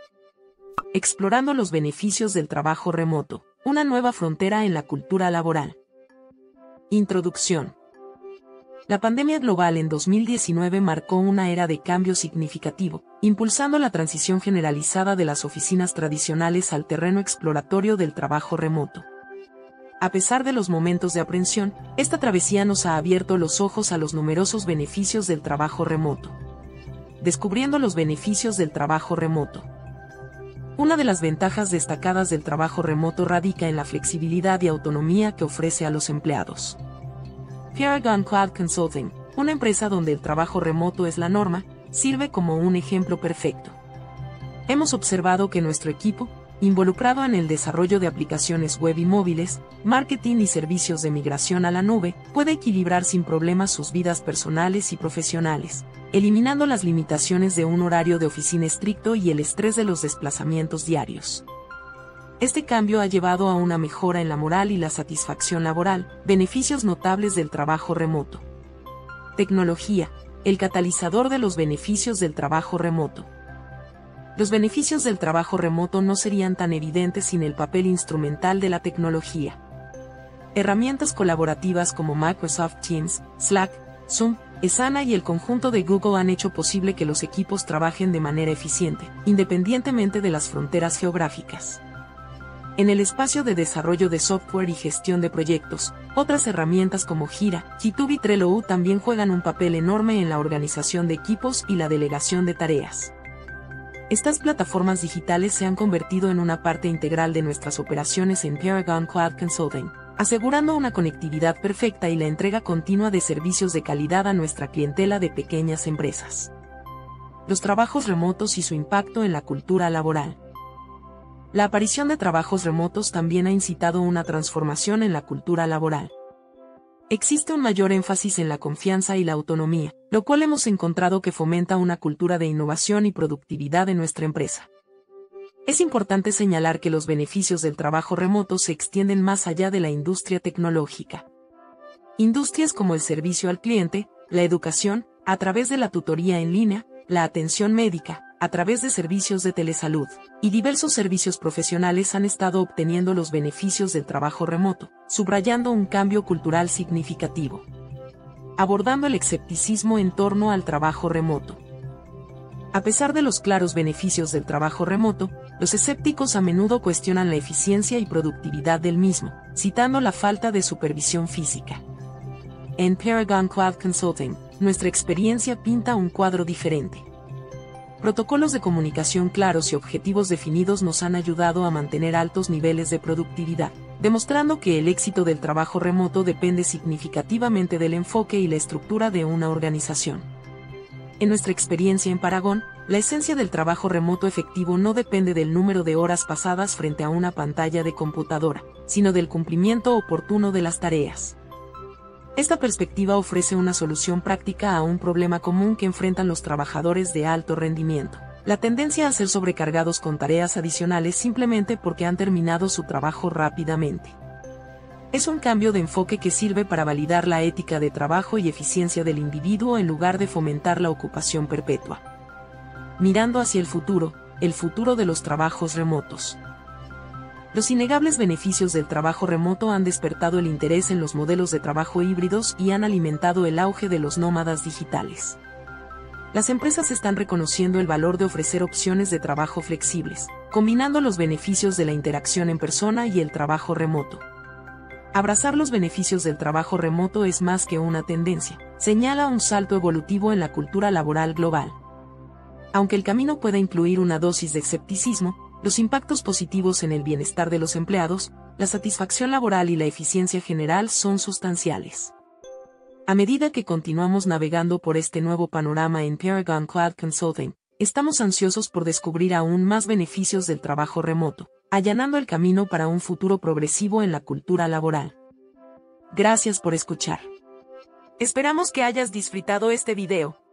Explorando los beneficios del trabajo remoto, una nueva frontera en la cultura laboral. Introducción. La pandemia global en 2019 marcó una era de cambio significativo, impulsando la transición generalizada de las oficinas tradicionales al terreno exploratorio del trabajo remoto. A pesar de los momentos de aprensión, esta travesía nos ha abierto los ojos a los numerosos beneficios del trabajo remoto. Descubriendo los beneficios del trabajo remoto. Una de las ventajas destacadas del trabajo remoto radica en la flexibilidad y autonomía que ofrece a los empleados. Paragon Cloud Consulting, una empresa donde el trabajo remoto es la norma, sirve como un ejemplo perfecto. Hemos observado que nuestro equipo, involucrado en el desarrollo de aplicaciones web y móviles, marketing y servicios de migración a la nube, puede equilibrar sin problemas sus vidas personales y profesionales, eliminando las limitaciones de un horario de oficina estricto y el estrés de los desplazamientos diarios. Este cambio ha llevado a una mejora en la moral y la satisfacción laboral, beneficios notables del trabajo remoto. Tecnología, el catalizador de los beneficios del trabajo remoto. Los beneficios del trabajo remoto no serían tan evidentes sin el papel instrumental de la tecnología. Herramientas colaborativas como Microsoft Teams, Slack, Zoom, Asana y el conjunto de Google han hecho posible que los equipos trabajen de manera eficiente, independientemente de las fronteras geográficas. En el espacio de desarrollo de software y gestión de proyectos, otras herramientas como Jira, Github y Trello también juegan un papel enorme en la organización de equipos y la delegación de tareas. Estas plataformas digitales se han convertido en una parte integral de nuestras operaciones en Paragon Cloud Consulting, asegurando una conectividad perfecta y la entrega continua de servicios de calidad a nuestra clientela de pequeñas empresas. Los trabajos remotos y su impacto en la cultura laboral. La aparición de trabajos remotos también ha incitado una transformación en la cultura laboral. Existe un mayor énfasis en la confianza y la autonomía, lo cual hemos encontrado que fomenta una cultura de innovación y productividad en nuestra empresa. Es importante señalar que los beneficios del trabajo remoto se extienden más allá de la industria tecnológica. Industrias como el servicio al cliente, la educación, a través de la tutoría en línea, la atención médica, a través de servicios de telesalud, y diversos servicios profesionales han estado obteniendo los beneficios del trabajo remoto, subrayando un cambio cultural significativo. Abordando el escepticismo en torno al trabajo remoto. A pesar de los claros beneficios del trabajo remoto, los escépticos a menudo cuestionan la eficiencia y productividad del mismo, citando la falta de supervisión física. En Paragon Cloud Consulting, nuestra experiencia pinta un cuadro diferente. Protocolos de comunicación claros y objetivos definidos nos han ayudado a mantener altos niveles de productividad, demostrando que el éxito del trabajo remoto depende significativamente del enfoque y la estructura de una organización. En nuestra experiencia en Paragon, la esencia del trabajo remoto efectivo no depende del número de horas pasadas frente a una pantalla de computadora, sino del cumplimiento oportuno de las tareas. Esta perspectiva ofrece una solución práctica a un problema común que enfrentan los trabajadores de alto rendimiento: la tendencia a ser sobrecargados con tareas adicionales simplemente porque han terminado su trabajo rápidamente. Es un cambio de enfoque que sirve para validar la ética de trabajo y eficiencia del individuo en lugar de fomentar la ocupación perpetua. Mirando hacia el futuro de los trabajos remotos. Los innegables beneficios del trabajo remoto han despertado el interés en los modelos de trabajo híbridos y han alimentado el auge de los nómadas digitales. Las empresas están reconociendo el valor de ofrecer opciones de trabajo flexibles, combinando los beneficios de la interacción en persona y el trabajo remoto. Abrazar los beneficios del trabajo remoto es más que una tendencia, señala un salto evolutivo en la cultura laboral global. Aunque el camino pueda incluir una dosis de escepticismo, los impactos positivos en el bienestar de los empleados, la satisfacción laboral y la eficiencia general son sustanciales. A medida que continuamos navegando por este nuevo panorama en Paragon Cloud Consulting, estamos ansiosos por descubrir aún más beneficios del trabajo remoto, allanando el camino para un futuro progresivo en la cultura laboral. Gracias por escuchar. Esperamos que hayas disfrutado este video.